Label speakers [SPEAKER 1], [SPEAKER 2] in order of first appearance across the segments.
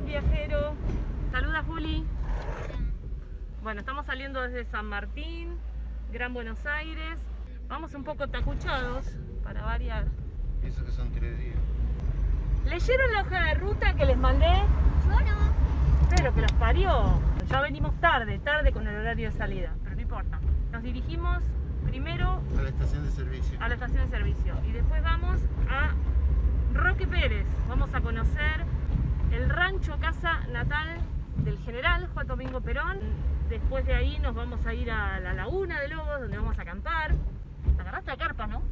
[SPEAKER 1] viajero. Saluda, Juli. Bueno, estamos saliendo desde San Martín, Gran Buenos Aires. Vamos un poco tacuchados, para variar.
[SPEAKER 2] Pienso que son 3 días.
[SPEAKER 1] ¿Leyeron la hoja de ruta que les mandé?
[SPEAKER 3] Yo no.
[SPEAKER 1] Pero que los parió. Ya venimos tarde con el horario de salida, pero no importa. Nos dirigimos primero
[SPEAKER 2] A la estación de servicio.
[SPEAKER 1] a la estación de servicio y después vamos a Roque Pérez. Vamos a conocer el rancho casa natal del general Juan Domingo Perón. Después de ahí nos vamos a ir a la laguna de Lobos, donde vamos a acampar. Agarraste la carpa, ¿no?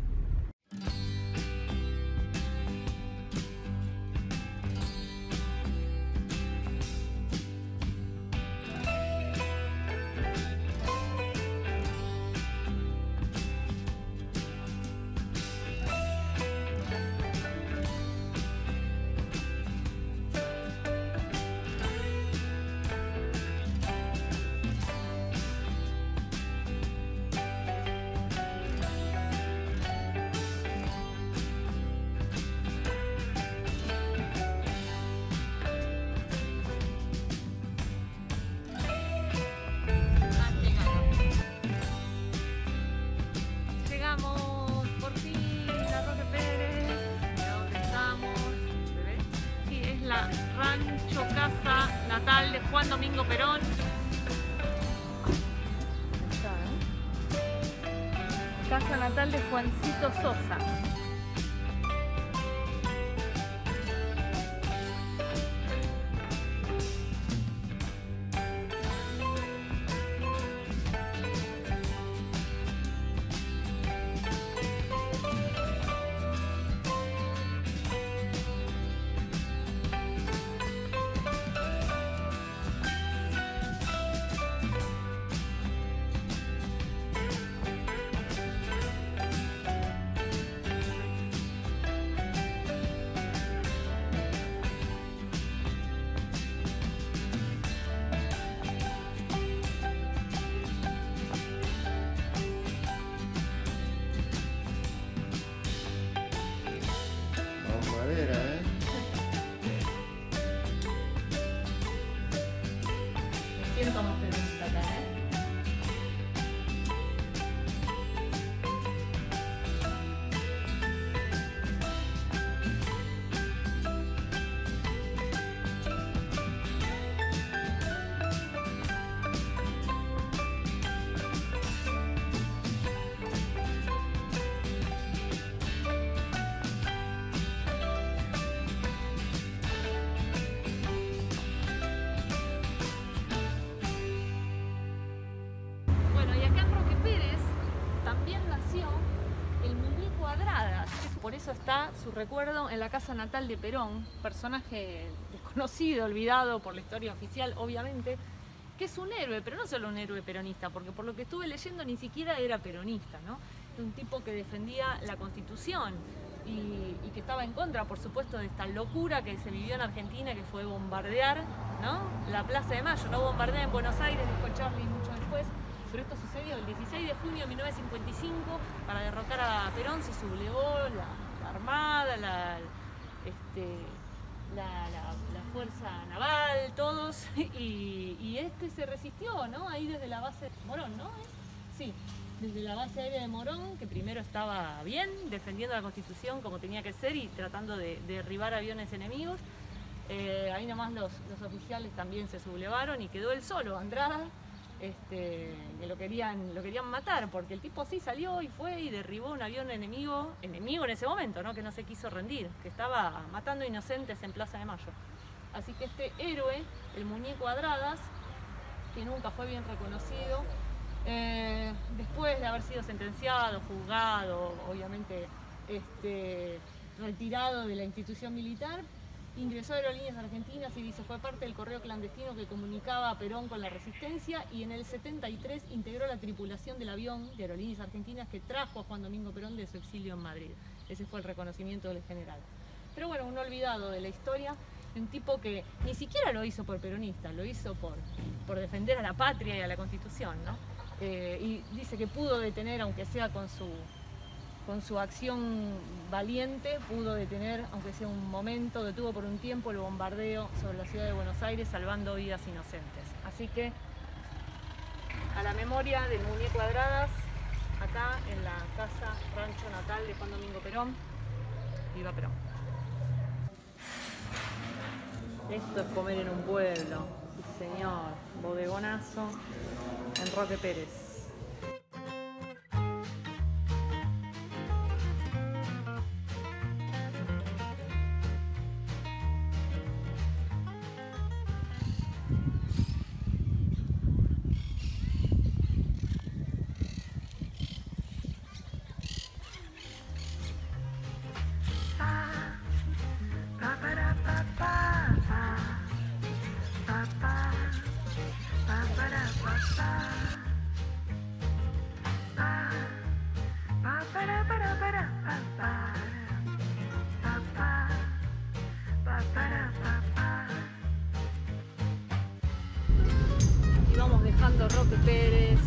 [SPEAKER 1] Llegamos por fin a Roque Pérez. ¿De dónde estamos? ¿Se ve? Sí, es la rancho casa natal de Juan Domingo Perón. Ahí está, ¿eh? Casa natal de Juancito Sosa.
[SPEAKER 2] Vamos madera, ¿eh?
[SPEAKER 1] Me siento más peronista acá, ¿eh? Bueno, y acá en Roque Pérez también nació el muñeco Adradas. Por eso está su recuerdo en la casa natal de Perón, personaje desconocido, olvidado por la historia oficial, obviamente, que es un héroe, pero no solo un héroe peronista, porque por lo que estuve leyendo ni siquiera era peronista, ¿no? Un tipo que defendía la Constitución y que estaba en contra, por supuesto, de esta locura que se vivió en Argentina, que fue bombardear, ¿no? La Plaza de Mayo. No bombardear en Buenos Aires, dijo Charlie mucho después. Pero esto sucedió el 16 de junio de 1955, para derrocar a Perón se sublevó la armada, la fuerza naval, todos, y este se resistió, ¿no? Ahí desde la base de Morón, ¿no? Sí, desde la base aérea de Morón, que primero estaba bien, defendiendo la Constitución como tenía que ser y tratando de derribar aviones enemigos. Ahí nomás los oficiales también se sublevaron y quedó él solo, Andrada. Que lo querían matar, porque el tipo sí salió y fue y derribó un avión enemigo en ese momento, ¿no? Que no se quiso rendir, que estaba matando inocentes en Plaza de Mayo. Así que este héroe, el muñeco Adradas, que nunca fue bien reconocido, después de haber sido sentenciado, juzgado, obviamente retirado de la institución militar, ingresó a Aerolíneas Argentinas y dice fue parte del correo clandestino que comunicaba a Perón con la resistencia, y en el 73 integró la tripulación del avión de Aerolíneas Argentinas que trajo a Juan Domingo Perón de su exilio en Madrid. Ese fue el reconocimiento del general. Pero bueno, un olvidado de la historia, un tipo que ni siquiera lo hizo por peronista, lo hizo por defender a la patria y a la Constitución, ¿no? Y dice que pudo detener, aunque sea con con su acción valiente pudo detener, aunque sea un momento, detuvo por un tiempo el bombardeo sobre la ciudad de Buenos Aires, salvando vidas inocentes. Así que a la memoria del muñeco Cuadradas, acá en la casa rancho natal de Juan Domingo Perón. Viva Perón. Esto es comer en un pueblo, sí señor, bodegonazo en Roque Pérez. Y vamos dejando Roque Pérez.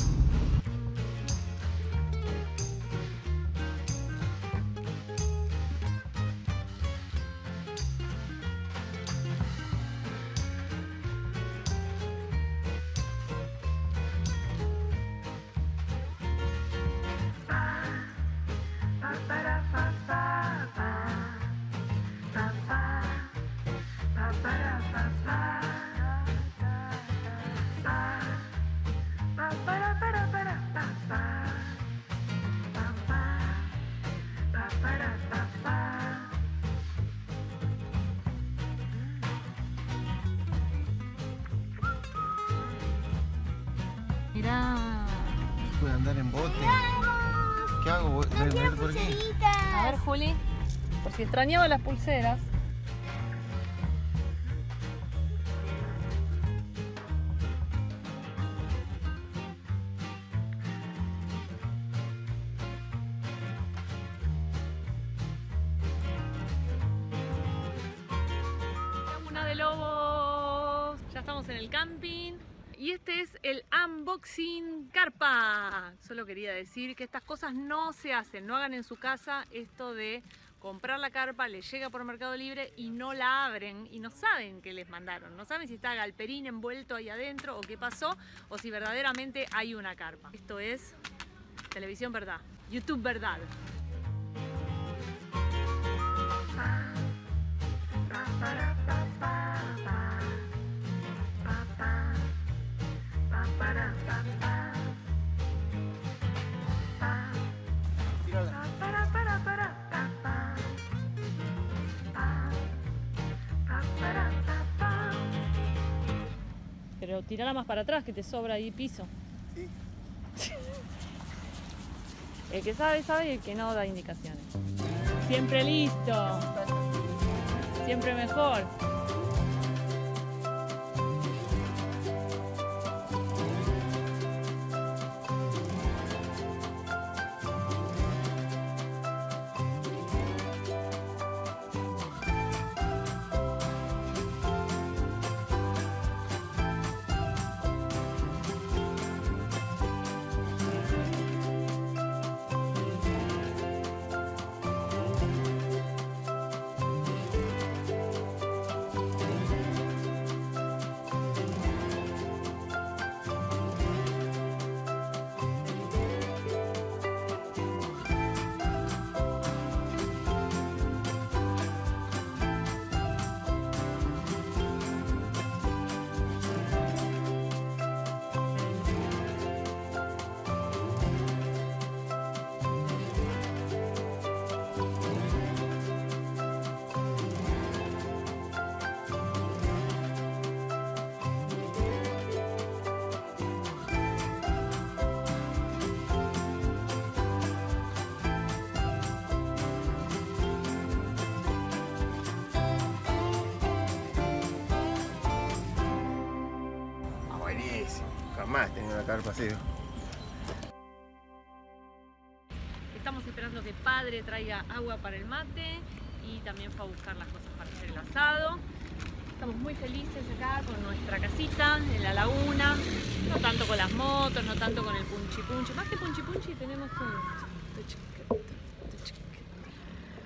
[SPEAKER 1] Mirá.
[SPEAKER 2] ¿Puedo andar en bote? ¿Qué hago? ¿Voy a venir por aquí?
[SPEAKER 1] A ver, Juli, por si extrañaba las pulseras. Laguna de Lobos. Ya estamos en el camping. Y este es el unboxing carpa. Solo quería decir que estas cosas no se hacen, no hagan en su casa esto de comprar la carpa, les llega por Mercado Libre y no la abren y no saben qué les mandaron. No saben si está galperín envuelto ahí adentro o qué pasó o si verdaderamente hay una carpa. Esto es televisión verdad, YouTube verdad. Pero tirala más para atrás que te sobra ahí piso.
[SPEAKER 2] Sí.
[SPEAKER 1] El que sabe, sabe y el que no da indicaciones. Siempre listo. Siempre mejor.
[SPEAKER 2] Jamás tenía una carpa así.
[SPEAKER 1] Estamos esperando que padre traiga agua para el mate y también fue a buscar las cosas para hacer el asado. Estamos muy felices acá con nuestra casita en la laguna, no tanto con las motos, no tanto con el punchi punchi, más que punchi punchi tenemos un...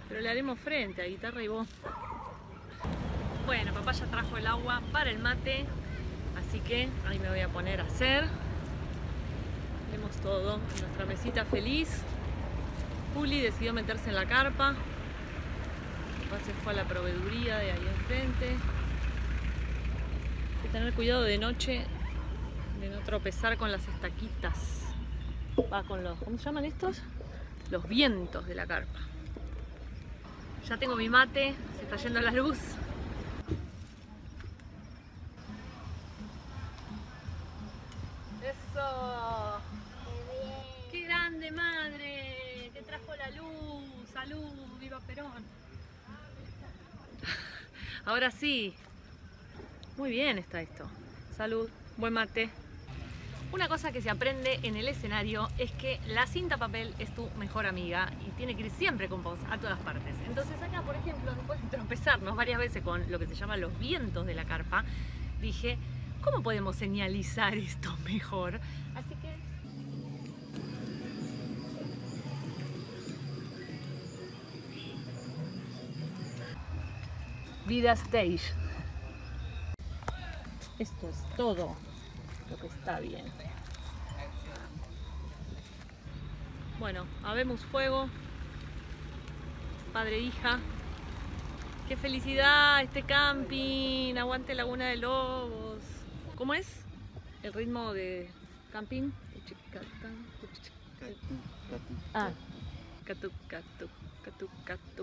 [SPEAKER 1] pero le haremos frente a guitarra y voz. Bueno, papá ya trajo el agua para el mate, así que ahí me voy a poner a hacer. Vemos todo en nuestra mesita feliz. Juli decidió meterse en la carpa. Papá se fue a la proveeduría de ahí enfrente. Hay que tener cuidado de noche de no tropezar con las estaquitas. Va con los, ¿cómo se llaman estos? Los vientos de la carpa. Ya tengo mi mate, se está yendo la luz. ¡Eso! ¡Qué grande, madre! ¡Te trajo la luz! ¡Salud! ¡Viva Perón! Ahora sí. Muy bien está esto. Salud, buen mate. Una cosa que se aprende en el escenario es que la cinta papel es tu mejor amiga y tiene que ir siempre con vos a todas partes. Entonces acá, por ejemplo, después de tropezarnos varias veces con lo que se llama los vientos de la carpa, dije, ¿cómo podemos señalizar esto mejor? Así que... Vida Stage. Esto es todo lo que está bien. Bueno, habemos fuego. Padre e hija. ¡Qué felicidad este camping! Aguante Laguna de Lobos. ¿Cómo es el ritmo de camping? Ah, catu, catu, catu, catu.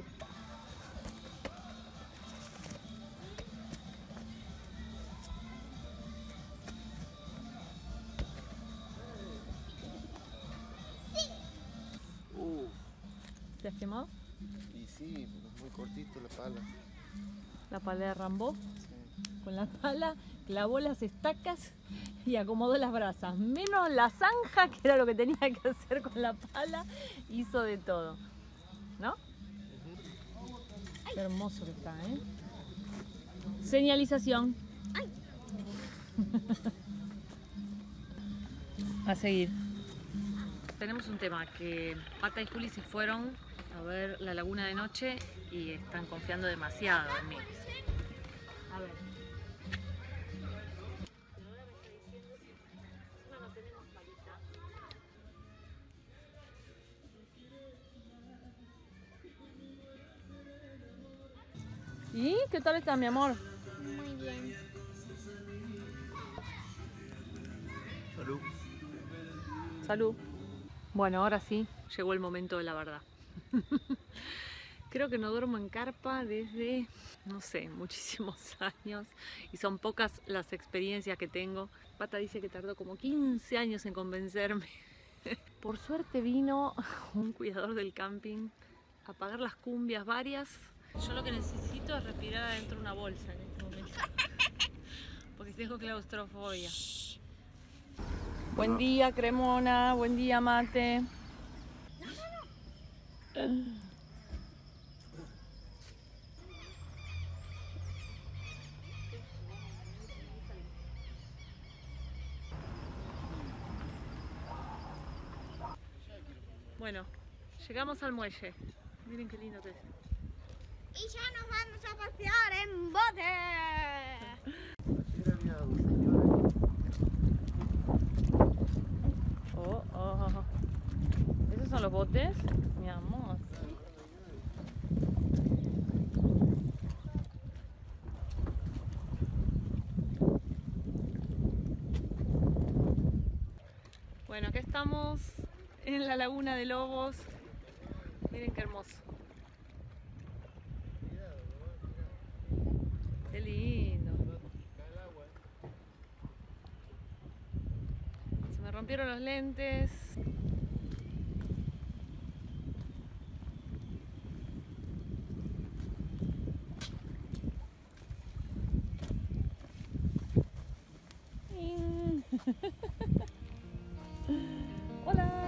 [SPEAKER 1] ¿Te has quemado?
[SPEAKER 2] Y sí, porque es muy cortito la pala.
[SPEAKER 1] La pala de Rambo.
[SPEAKER 2] Sí.
[SPEAKER 1] Con la pala clavó las estacas y acomodó las brasas. Menos la zanja, que era lo que tenía que hacer con la pala, hizo de todo. ¿No? Qué hermoso que está, ¿eh? Señalización. A seguir. Tenemos un tema, que Pata y Juli se fueron a ver la laguna de noche y están confiando demasiado en mí. A ver. ¿Y qué tal está, mi amor?
[SPEAKER 3] Muy bien.
[SPEAKER 2] Salud.
[SPEAKER 1] Salud. Bueno, ahora sí, llegó el momento de la verdad. Creo que no duermo en carpa desde, no sé, muchísimos años y son pocas las experiencias que tengo. Pata dice que tardó como 15 años en convencerme. Por suerte vino un cuidador del camping a pagar las cumbias varias. Yo lo que necesito es respirar adentro de una bolsa en este momento. Porque tengo claustrofobia. Buen día, Cremona. Buen día, Mate. Bueno, llegamos al muelle. Miren qué lindo que es.
[SPEAKER 3] Y ya nos vamos a pasear en bote.
[SPEAKER 2] Ayer había dos señores.
[SPEAKER 1] Oh. ¿Esos son los botes? Mi amor. Bueno, acá estamos en la Laguna de Lobos. Miren qué hermoso. Qué lindo. Se me rompieron los lentes. Hola.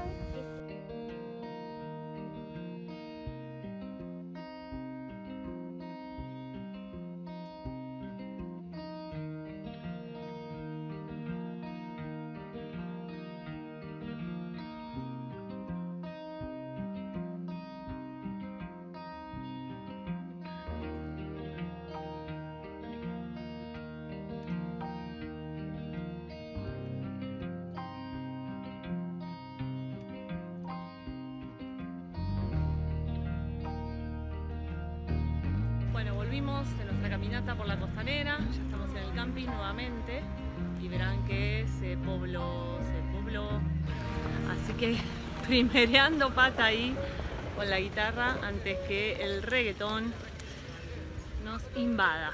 [SPEAKER 1] volvimos de nuestra caminata por la costanera, ya estamos en el camping nuevamente y verán que se pobló. Así que primereando pata ahí con la guitarra antes que el reggaetón nos invada.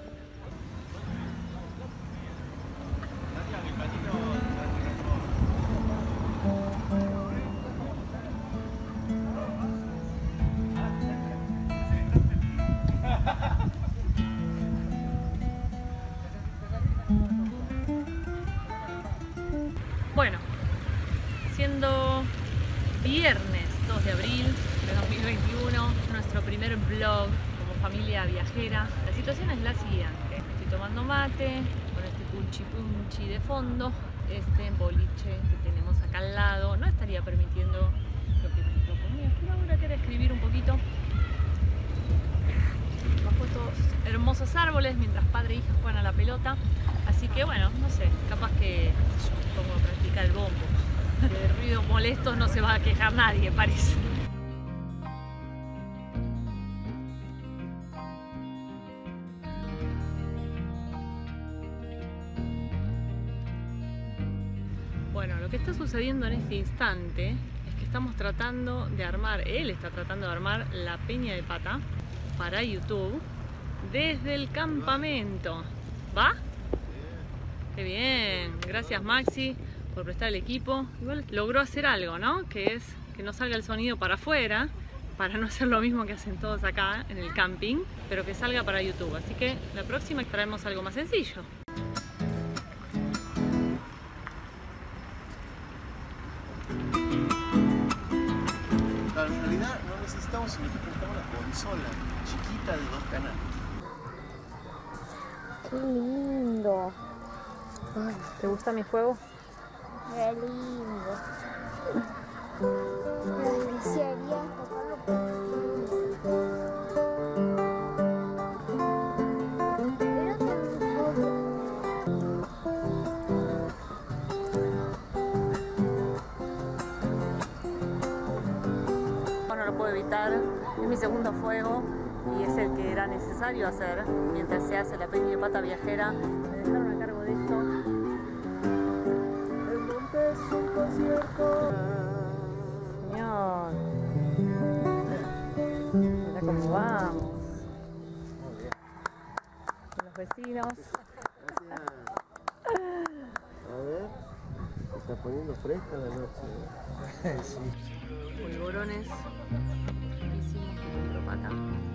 [SPEAKER 1] Bueno, siendo viernes 2 de abril de 2021, nuestro primer vlog como familia viajera. La situación es la siguiente: estoy tomando mate con este punchi punchi de fondo. Este boliche que tenemos acá al lado no estaría permitiendo lo que me proponía Laura, que era escribir un poquito bajo estos hermosos árboles mientras padre e hija juegan a la pelota. Así que bueno, no sé, capaz que yo pongo a practicar el bombo. De ruido molesto no se va a quejar nadie, parece. Bueno, lo que está sucediendo en este instante es que estamos tratando de armar, él está tratando de armar la peña de pata para YouTube desde el campamento. ¿Va? Qué bien, gracias Maxi por prestar el equipo. Igual logró hacer algo, ¿no? Que es que no salga el sonido para afuera, para no hacer lo mismo que hacen todos acá en el camping, pero que salga para YouTube. Así que la próxima traemos algo más sencillo.
[SPEAKER 2] Claro, en realidad no necesitamos, sino que necesitamos una consola chiquita de 2 canales.
[SPEAKER 3] Qué lindo.
[SPEAKER 1] ¿Te gusta mi fuego?
[SPEAKER 3] Qué lindo. Me desearía tocarlo pero tampoco.
[SPEAKER 1] No lo puedo evitar, es mi segundo fuego y es el que era necesario hacer mientras se hace la peña de pata viajera. Me dejaron a cargo de esto. Señor, mira cómo vamos. Los vecinos.
[SPEAKER 2] Gracias. A ver, se está poniendo fresca la noche. Sí.
[SPEAKER 1] Polvorones riquísimos que compró Pata.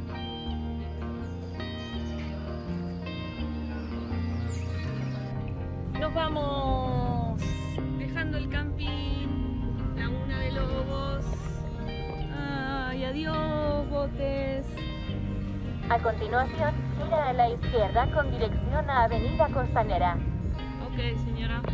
[SPEAKER 1] Nos vamos dejando el camping, Laguna de Lobos. Ay, adiós, botes.
[SPEAKER 4] A continuación, gira a la izquierda con dirección a Avenida Costanera.
[SPEAKER 1] Ok, señora.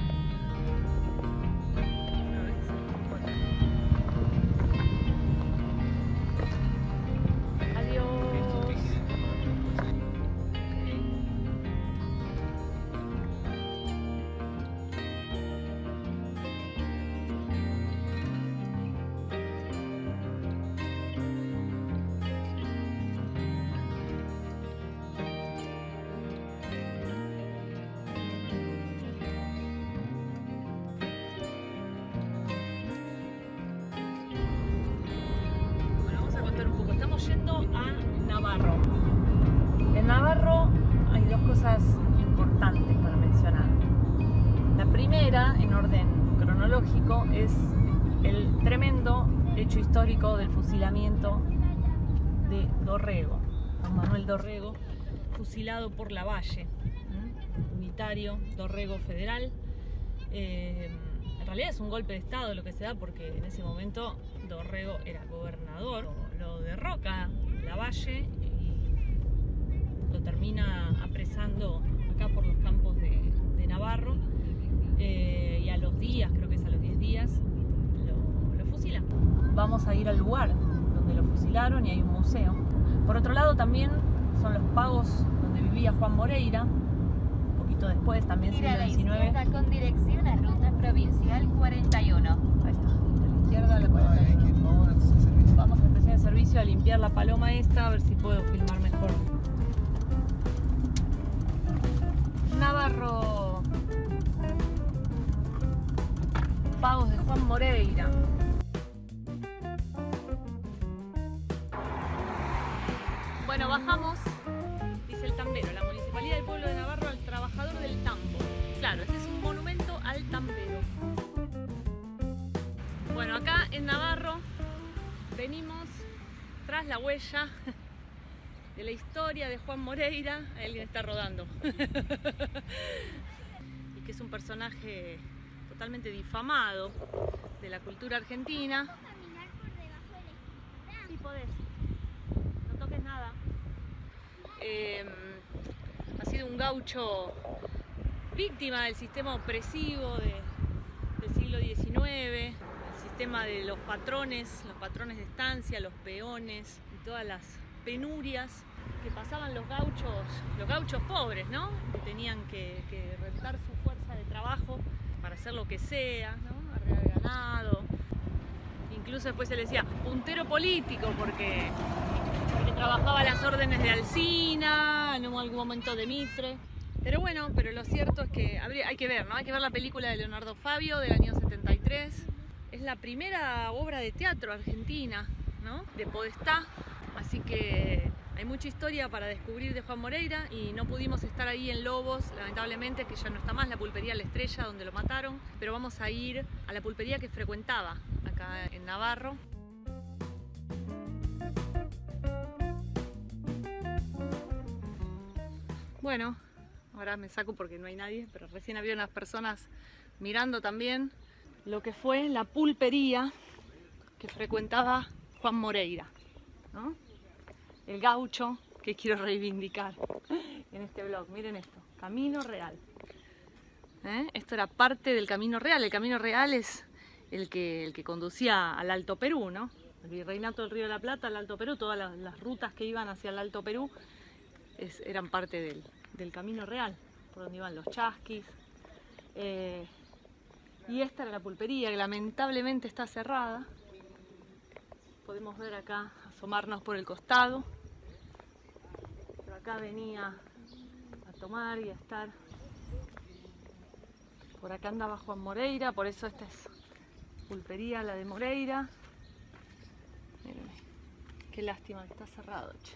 [SPEAKER 1] Yendo a Navarro. En Navarro hay dos cosas importantes para mencionar. La primera, en orden cronológico, es el tremendo hecho histórico del fusilamiento de Dorrego, Juan Manuel Dorrego, fusilado por Lavalle, unitario, Dorrego federal. En realidad es un golpe de estado lo que se da, porque en ese momento Dorrego era gobernador, lo derroca Lavalle y lo termina apresando acá por los campos de Navarro, y a los días, creo que es a los 10 días, lo fusilan. Vamos a ir al lugar donde lo fusilaron y hay un museo. Por otro lado también son los pagos donde vivía Juan Moreira, un poquito después, también siglo XIX.
[SPEAKER 4] Con dirección a Ruta Provincial 41.
[SPEAKER 1] Ahí está, de la izquierda a la 41. Vamos a la estación de servicio a limpiar la paloma esta, a ver si puedo filmar mejor pagos de Juan Moreira. Bueno, bajamos, dice el tambero, la Municipalidad del Pueblo de Navarro al trabajador del tambo. Claro, este es un monumento al tambero. Bueno, acá en Navarro venimos tras la huella de la historia de Juan Moreira. Alguien está rodando. Y que es un personaje totalmente difamado de la cultura argentina.
[SPEAKER 3] ¿Puedo caminar por debajo de la escritura?
[SPEAKER 1] Sí, podés. No toques nada. Ha sido un gaucho víctima del sistema opresivo del siglo XIX, el sistema de los patrones de estancia, los peones y todas las penurias que pasaban los gauchos pobres, ¿no? Que tenían que rentar su fuerza de trabajo para hacer lo que sea, ¿no? Arrear ganado. Incluso después se le decía puntero político porque trabajaba a las órdenes de Alsina, en algún momento de Mitre. Pero bueno, lo cierto es que hay que ver, ¿no? Hay que ver la película de Leonardo Fabio del año 73. Es la primera obra de teatro argentina, ¿no? De Podestá. Así que hay mucha historia para descubrir de Juan Moreira y no pudimos estar ahí en Lobos, lamentablemente, que ya no está más, la pulpería La Estrella, donde lo mataron. Pero vamos a ir a la pulpería que frecuentaba acá en Navarro. Bueno, ahora me saco porque no hay nadie, pero recién había unas personas mirando también lo que fue la pulpería que frecuentaba Juan Moreira, ¿no? El gaucho que quiero reivindicar en este blog. Miren esto, Camino Real. Esto era parte del Camino Real. El Camino Real es el que conducía al Alto Perú, ¿no? El Virreinato del Río de la Plata, al Alto Perú, todas las rutas que iban hacia el Alto Perú eran parte del Camino Real, por donde iban los chasquis. Y esta era la pulpería, que lamentablemente está cerrada. Podemos ver acá, asomarnos por el costado. Pero acá venía a tomar y a estar. Por acá andaba Juan Moreira, por eso esta es pulpería, la de Moreira. Miren, qué lástima que está cerrado, che.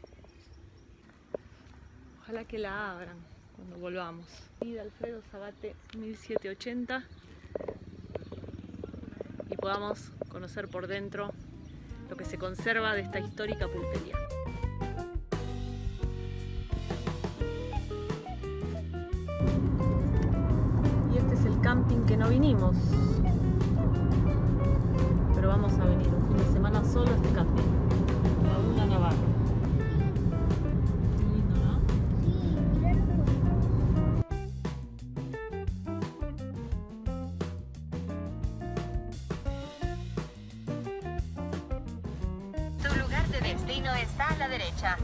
[SPEAKER 1] Ojalá que la abran cuando volvamos. Y de Alfredo Zagate 1780 y podamos conocer por dentro lo que se conserva de esta histórica pulpería. Y este es el camping que no vinimos, pero vamos a venir un fin de semana solo a este camping, Laguna Navarro.
[SPEAKER 4] Destino está a la derecha.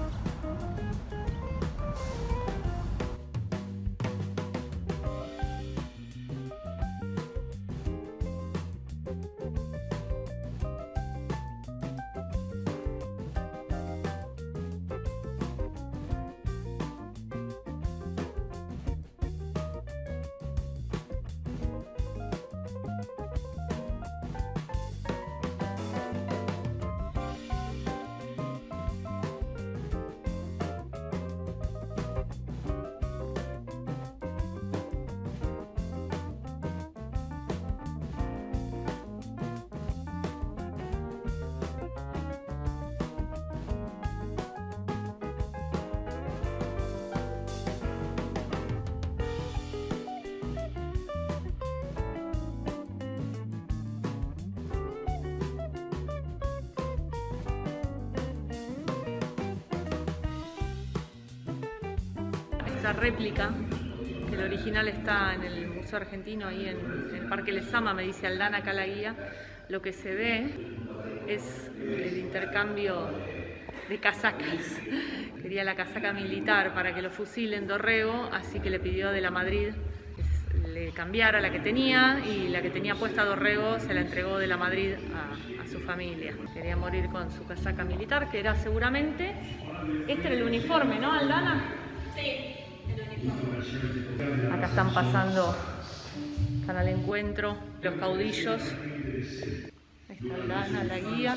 [SPEAKER 1] Esta réplica, que el original está en el Museo Argentino, ahí en el Parque Lezama, me dice Aldana acá la guía. Lo que se ve es el intercambio de casacas. Quería la casaca militar para que lo fusilen Dorrego, así que le pidió de la Madrid que le cambiara la que tenía, y la que tenía puesta Dorrego se la entregó de la Madrid a su familia. Quería morir con su casaca militar, que era seguramente, este era el uniforme, ¿no, Aldana? Sí. Acá están pasando Están al encuentro los caudillos. Está Aldana, la guía.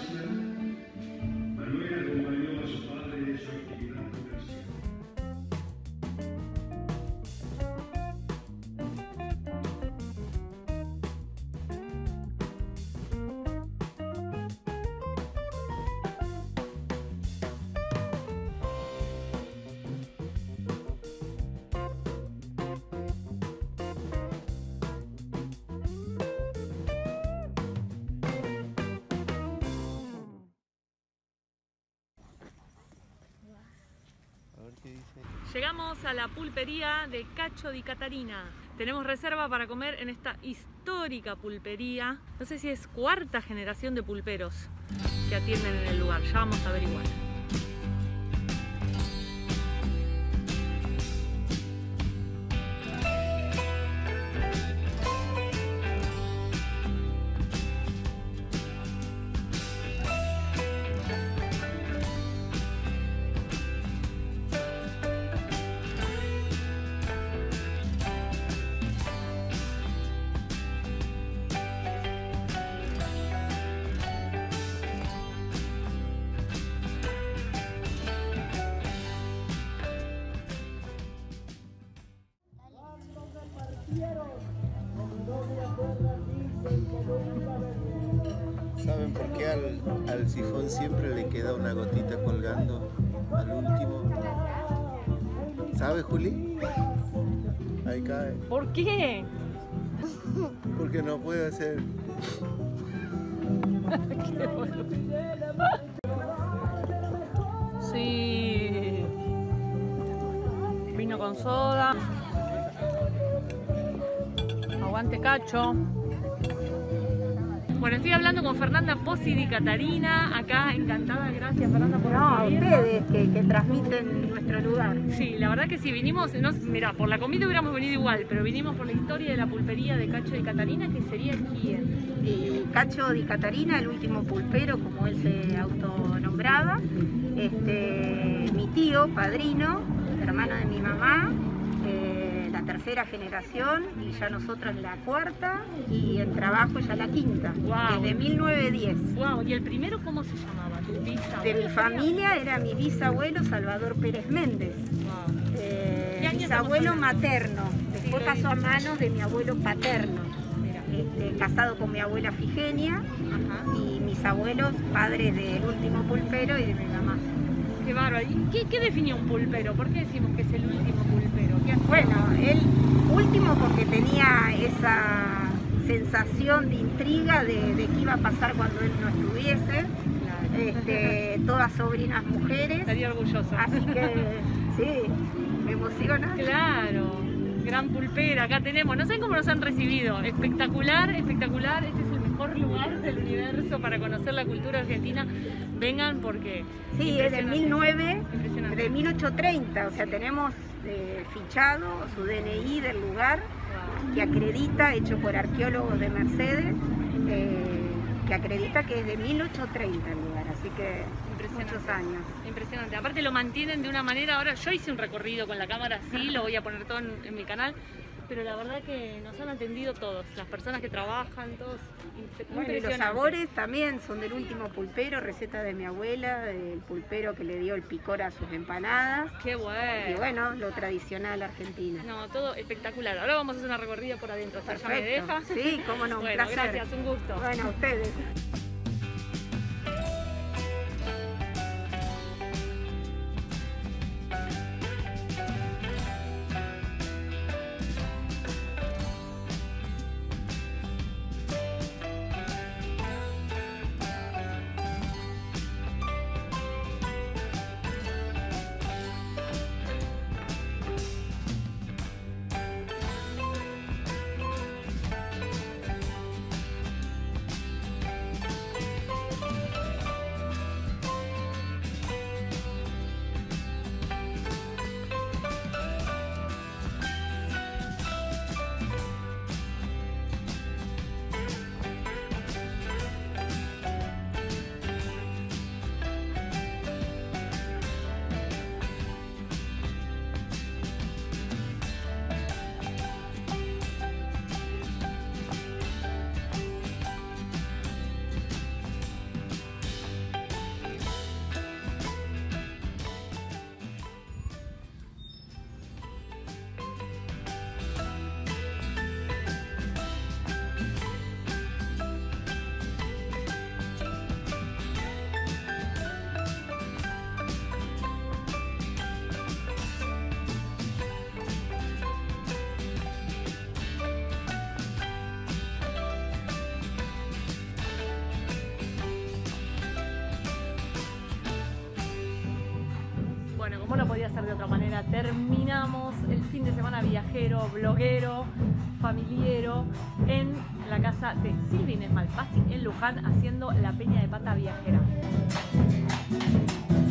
[SPEAKER 1] Llegamos a la pulpería de Cacho di Catarina. Tenemos reserva para comer en esta histórica pulpería. No sé si es cuarta generación de pulperos que atienden en el lugar. Ya vamos a averiguar.
[SPEAKER 2] ¿Saben por qué al sifón siempre le queda una gotita colgando al último? ¿Sabe, Juli? Ahí cae.
[SPEAKER 1] ¿Por qué?
[SPEAKER 2] Porque no puede hacer.
[SPEAKER 1] Qué bueno. Sí. Vino con soda. Aguante Cacho. Bueno, estoy hablando con Fernanda Pozzi di Catarina, acá encantada, gracias Fernanda por
[SPEAKER 5] a
[SPEAKER 1] recibirnos.
[SPEAKER 5] ustedes que transmiten nuestro lugar.
[SPEAKER 1] Sí, la verdad que sí, vinimos, mirá, por la comida hubiéramos venido igual, pero vinimos por la historia de la pulpería de Cacho di Catarina, que sería quién.
[SPEAKER 5] Y Cacho di Catarina, el último pulpero, como él se autonombraba, mi tío, padrino, hermano de mi mamá, la tercera generación, y ya nosotros la cuarta, y en trabajo ya la quinta,
[SPEAKER 1] Wow.
[SPEAKER 5] desde 1910.
[SPEAKER 1] Wow, ¿y el primero cómo se llamaba? ¿Tu bisabuelo?
[SPEAKER 5] De mi familia era mi bisabuelo Salvador Pérez Méndez,
[SPEAKER 1] Wow. ¿Qué año
[SPEAKER 5] bisabuelo
[SPEAKER 1] estamos hablando?
[SPEAKER 5] materno, después pasó a manos de mi abuelo paterno,
[SPEAKER 1] Mira.
[SPEAKER 5] casado con mi abuela Figenia,
[SPEAKER 1] Ajá.
[SPEAKER 5] y mis abuelos, padres del último pulpero y de mi mamá.
[SPEAKER 1] Qué bárbaro. ¿Y qué definió un pulpero? ¿Por qué decimos que es el último pulpero? ¿Qué hacía?
[SPEAKER 5] Bueno, él último porque tenía esa sensación de intriga de qué iba a pasar cuando él no estuviese,
[SPEAKER 1] Claro.
[SPEAKER 5] todas sobrinas mujeres,
[SPEAKER 1] Estaría orgulloso.
[SPEAKER 5] así que sí, me emociona.
[SPEAKER 1] Claro, gran pulpera, acá tenemos, no sé cómo nos han recibido, espectacular, espectacular, este es el mejor lugar del universo para conocer la cultura argentina, vengan porque...
[SPEAKER 5] Sí, es de
[SPEAKER 1] impresionante.
[SPEAKER 5] de 1830, o sea, tenemos fichado su DNI del lugar,
[SPEAKER 1] Wow.
[SPEAKER 5] que acredita, hecho por arqueólogos de Mercedes, que acredita que es de 1830 el lugar, así que
[SPEAKER 1] Impresionante.
[SPEAKER 5] muchos años.
[SPEAKER 1] Impresionante, aparte lo mantienen de una manera, ahora yo hice un recorrido con la cámara así, lo voy a poner todo en mi canal, pero la verdad que nos han atendido todos, las personas que trabajan, todos, muy
[SPEAKER 5] Bueno, y los
[SPEAKER 1] impresionante.
[SPEAKER 5] sabores también son del último pulpero, receta de mi abuela, del pulpero que le dio el picor a sus empanadas,
[SPEAKER 1] Qué
[SPEAKER 5] y
[SPEAKER 1] bueno.
[SPEAKER 5] bueno, lo tradicional argentino.
[SPEAKER 1] No, todo espectacular. Ahora vamos a hacer una recorrida por adentro. O sea, ¿ya me
[SPEAKER 5] Perfecto.
[SPEAKER 1] deja?
[SPEAKER 5] Sí, cómo no, un
[SPEAKER 1] Bueno,
[SPEAKER 5] placer.
[SPEAKER 1] gracias, un gusto.
[SPEAKER 5] Bueno, a ustedes.
[SPEAKER 1] manera terminamos el fin de semana viajero, bloguero, familiero en la casa de Silvia Inés Malpassi en Luján haciendo la peña de pata viajera.